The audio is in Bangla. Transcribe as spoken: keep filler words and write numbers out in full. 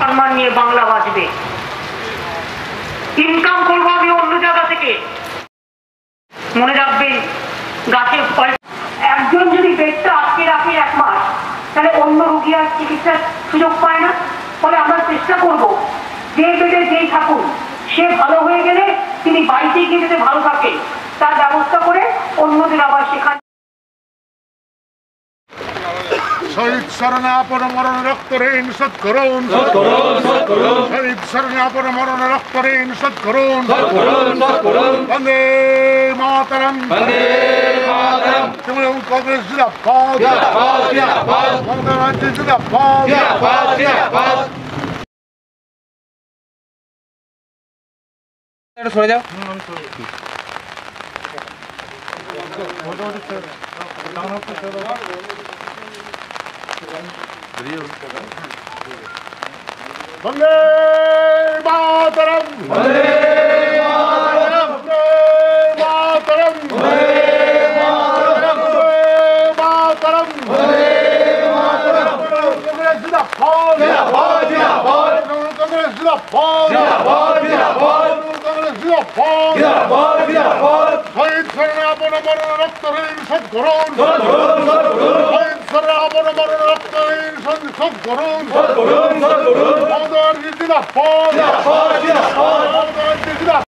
সম্মান নিয়ে বাংলা বাঁচবে। ইনকাম করবো আমি অন্য জায়গা থেকে। মনে রাখবেন, গাছের ফল একজন যদি বেডটা আটকে রাখে এক মাস, তাহলে অন্য রোগী আর চিকিৎসার সুযোগ পায় না। ফলে আমরা চেষ্টা করব যে বেডে যেই থাকুন, সে ভালো হয়ে গেলে তিনি বাড়িতে গিয়ে যাতে ভালো থাকে তার ব্যবস্থা করে অন্যদের আবার সেখানে। শহীদ স্মরণে আপন মরণ রক্ত ঋণ শোধ করুন, শহীদ স্মরণে আপন মরণ রক্ত ঋণ শোধ করুন। বন্দে মাতরম, তৃণমূল কংগ্রেস জিন্দাবাদ, মমতা ব্যানার্জি জিন্দাবাদ। সরে যাও। বন্দে মাতরম, বন্দে মাতরম, মাতরম, মাতরম, মাতরম। কংগ্রেস জিন্দাবাদ, জিন্দাবাদ, কংগ্রেস জিন্দাবাদ, জিন্দাবাদ, জিন্দাবাদ, কংগ্রেস জিন্দাবাদ, জিন্দাবাদ, জিন্দাবাদ। শহীদ স্মরণে আপন মরণ রক্ত ঋণ শোধ করুন, শহীদ স্মরণে আপন মরণ রক্ত ঋণ শোধ করুন। মমতা ব্যানার্জি জিন্দাবাদ, মমতা ব্যানার্জি জিন্দাবাদ।